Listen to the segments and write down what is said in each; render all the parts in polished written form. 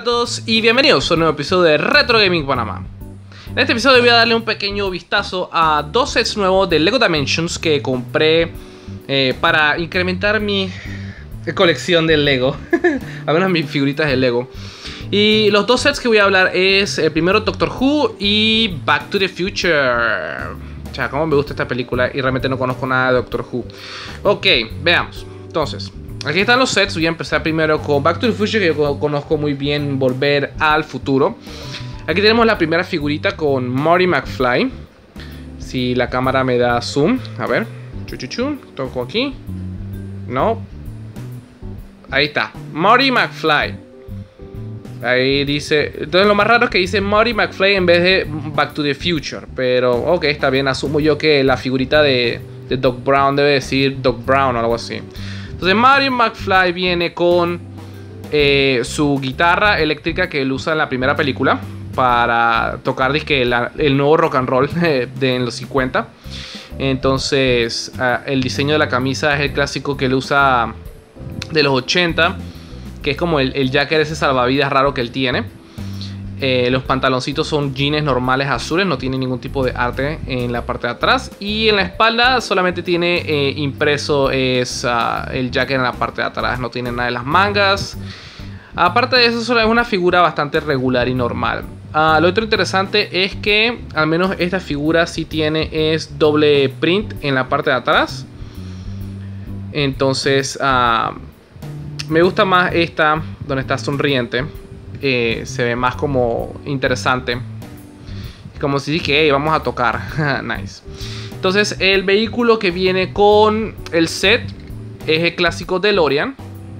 a todos y bienvenidos a un nuevo episodio de Retro Gaming Panamá. En este episodio voy a darle un pequeño vistazo a dos sets nuevos de LEGO Dimensions que compré para incrementar mi colección de LEGO. Algunas de mis figuritas de LEGO. Y los dos sets que voy a hablar es el primero Doctor Who y Back to the Future. O sea, cómo me gusta esta película y realmente no conozco nada de Doctor Who. Ok, veamos. Entonces, aquí están los sets. Voy a empezar primero con Back to the Future, que yo conozco muy bien, Volver al Futuro. Aquí tenemos la primera figurita con Marty McFly. Si la cámara me da zoom. A ver. Toco aquí. No. Ahí está. Marty McFly. Ahí dice. Entonces lo más raro es que dice Marty McFly en vez de Back to the Future. Pero ok, está bien. Asumo yo que la figurita de Doc Brown debe decir Doc Brown o algo así. Entonces Marty McFly viene con su guitarra eléctrica que él usa en la primera película para tocar el nuevo rock and roll en los 50. Entonces el diseño de la camisa es el clásico que él usa de los 80, que es como el jacket ese salvavidas raro que él tiene. Los pantaloncitos son jeans normales azules, no tiene ningún tipo de arte en la parte de atrás. Y en la espalda solamente tiene impreso el jacket en la parte de atrás, no tiene nada de las mangas. Aparte de eso, solo es una figura bastante regular y normal. Lo otro interesante es que al menos esta figura sí tiene doble print en la parte de atrás. Entonces me gusta más esta donde está sonriente. Se ve más como interesante, como si dije, hey, vamos a tocar. Nice. Entonces el vehículo que viene con el set es el clásico DeLorean.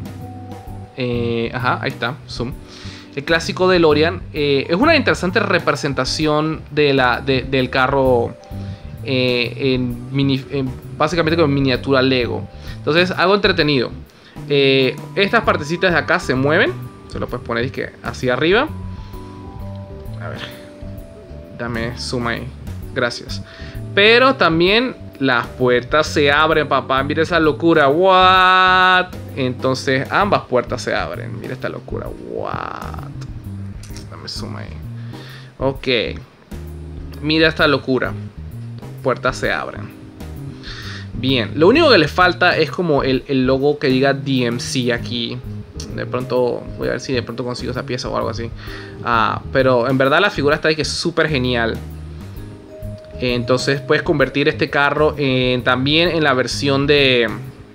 Ajá, ahí está, zoom. El clásico DeLorean es una interesante representación del carro básicamente con miniatura Lego. Entonces algo entretenido. Estas partecitas de acá se mueven. Se lo puedes poner hacia arriba. A ver. Dame zoom ahí. Gracias. Pero también las puertas se abren, papá. Mira esa locura. What? Entonces ambas puertas se abren. Mira esta locura. What? Dame zoom ahí. Ok. Mira esta locura. Puertas se abren. Bien. Lo único que le falta es como el logo que diga DMC aquí. De pronto voy a ver si de pronto consigo esa pieza o algo así. Pero en verdad la figura está ahí que es súper genial. Entonces puedes convertir este carro también en la versión de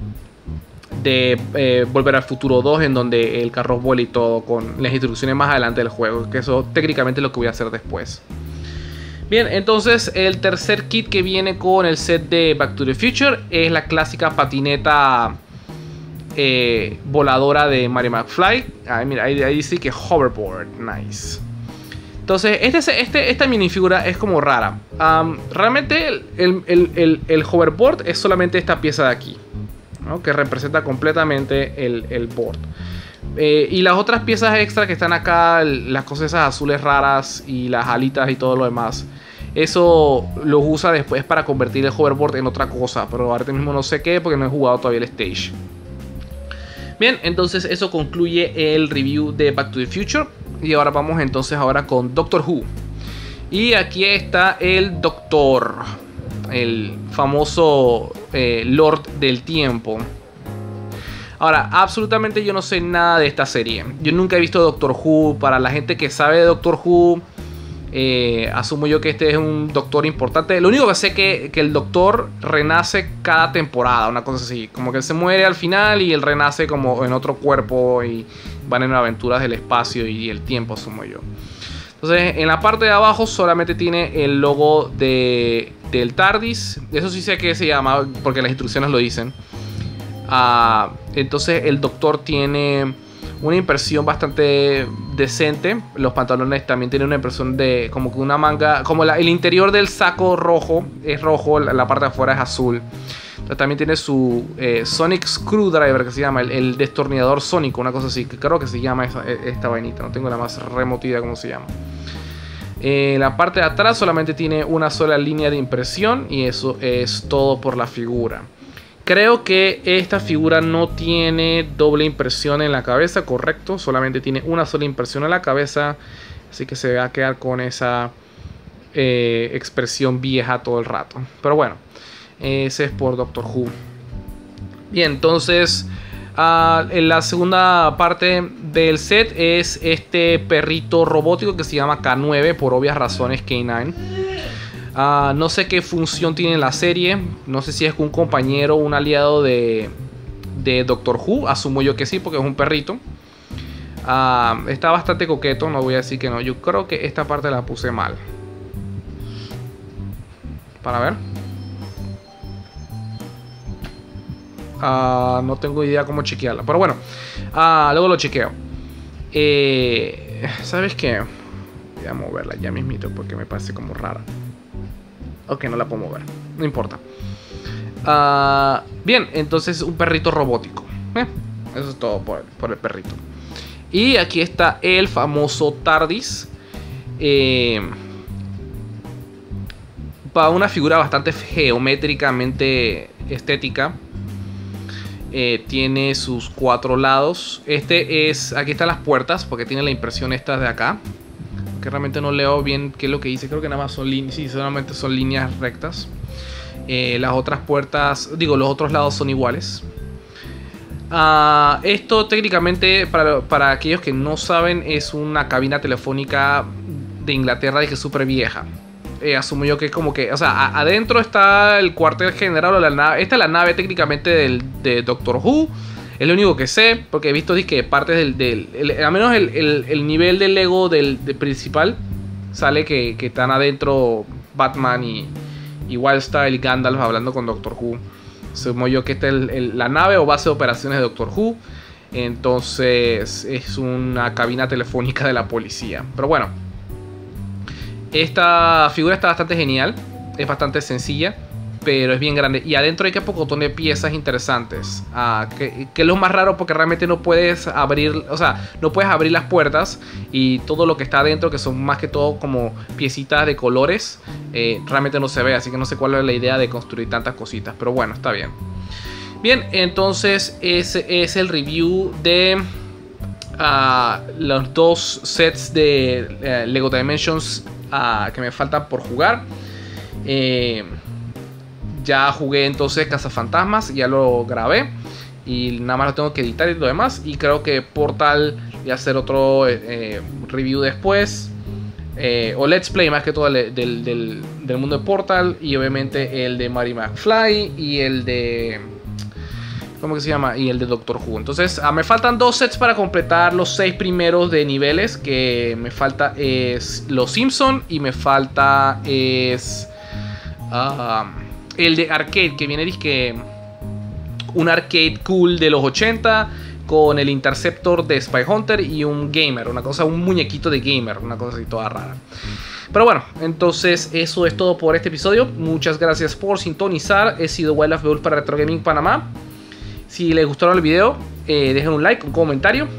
Volver al Futuro 2, en donde el carro vuela y todo, con las instrucciones más adelante del juego, que eso técnicamente es lo que voy a hacer después. Bien, entonces el tercer kit que viene con el set de Back to the Future es la clásica patineta voladora de Marty McFly. Mira, ahí dice que hoverboard. Nice. Entonces esta minifigura es como rara. Realmente el hoverboard es solamente esta pieza de aquí, ¿no? Que representa completamente el board. Y las otras piezas extras que están acá, las cosas esas azules raras y las alitas y todo lo demás, eso lo usa después para convertir el hoverboard en otra cosa. Pero ahorita mismo no sé qué, porque no he jugado todavía el stage. Bien, entonces eso concluye el review de Back to the Future. Y ahora vamos entonces con Doctor Who. Y aquí está el Doctor, el famoso Lord del Tiempo. Ahora, absolutamente yo no sé nada de esta serie. Yo nunca he visto Doctor Who. Para la gente que sabe de Doctor Who, asumo yo que este es un doctor importante. Lo único que sé es que el doctor renace cada temporada, una cosa así. Como que él se muere al final y él renace como en otro cuerpo y van en aventuras del espacio y el tiempo, asumo yo. Entonces en la parte de abajo solamente tiene el logo del TARDIS. Eso sí sé que se llama, porque las instrucciones lo dicen. Entonces el doctor tiene una impresión bastante decente. Los pantalones también tienen una impresión de como que una manga, como el interior del saco rojo es rojo, la parte de afuera es azul. Entonces también tiene su Sonic Screwdriver, que se llama el destornillador sónico, una cosa así, que creo que se llama esta vainita. No tengo la más remota idea cómo se llama. La parte de atrás solamente tiene una sola línea de impresión y eso es todo por la figura. Creo que esta figura no tiene doble impresión en la cabeza, correcto. Solamente tiene una sola impresión en la cabeza. Así que se va a quedar con esa expresión vieja todo el rato. Pero bueno, ese es por Doctor Who. Bien, entonces en la segunda parte del set es este perrito robótico que se llama K9, por obvias razones K9. No sé qué función tiene en la serie. No sé si es un compañero o un aliado de Doctor Who. Asumo yo que sí, porque es un perrito. Está bastante coqueto, no voy a decir que no. Yo creo que esta parte la puse mal. Para ver. No tengo idea cómo chequearla. Pero bueno, luego lo chequeo. ¿Sabes qué? Voy a moverla ya mismito porque me parece como rara. Ok, no la puedo mover. No importa. Bien, entonces un perrito robótico. Eso es todo por el perrito. Y aquí está el famoso TARDIS. Para una figura bastante geométricamente estética. Tiene sus 4 lados. Aquí están las puertas, porque tiene la impresión esta de acá. Que realmente no leo bien qué es lo que dice. Creo que nada más son líneas. Sí, solamente son líneas rectas. Las otras puertas, los otros lados son iguales. Esto técnicamente, para aquellos que no saben, es una cabina telefónica de Inglaterra que es súper vieja. Asumo yo que es como que, o sea, adentro está el cuartel general o la nave. Esta es la nave técnicamente de Doctor Who. Es lo único que sé, porque he visto que partes al menos el nivel del Lego del principal sale que están adentro Batman y Wildstar y Gandalf hablando con Doctor Who. Asumo yo que esta es la nave o base de operaciones de Doctor Who. Entonces es una cabina telefónica de la policía. Pero bueno, esta figura está bastante genial. Es bastante sencilla, pero es bien grande. Y adentro hay que pocotón de piezas interesantes. Que es lo más raro, porque realmente no puedes abrir. O sea, no puedes abrir las puertas. Y todo lo que está adentro, que son más que todo como piecitas de colores, realmente no se ve. Así que no sé cuál es la idea de construir tantas cositas. Pero bueno, está bien. Bien, entonces ese es el review de los 2 sets de Lego Dimensions que me faltan por jugar. Ya jugué entonces Cazafantasmas, ya lo grabé y nada más lo tengo que editar y lo demás. Y creo que Portal voy a hacer otro review después, o Let's Play más que todo del mundo de Portal, y obviamente el de Marty McFly y el de... ¿cómo que se llama? Y el de Doctor Who. Entonces me faltan 2 sets para completar los 6 primeros de niveles. Que me falta es Los Simpson y me falta es el de arcade, que viene disque un arcade cool de los 80 con el Interceptor de Spy Hunter y un gamer, un muñequito de gamer, una cosa así toda rara. Pero bueno, entonces eso es todo por este episodio. Muchas gracias por sintonizar. He sido Wildlife Beul para Retro Gaming Panamá. Si les gustaron el video, dejen un like, un comentario.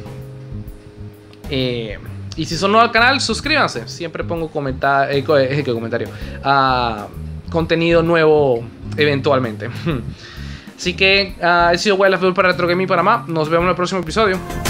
Y si son nuevos al canal, suscríbanse. Siempre pongo contenido nuevo eventualmente. Así que he sido Wildlife Beul para Retro Gaming Panamá. Nos vemos en el próximo episodio.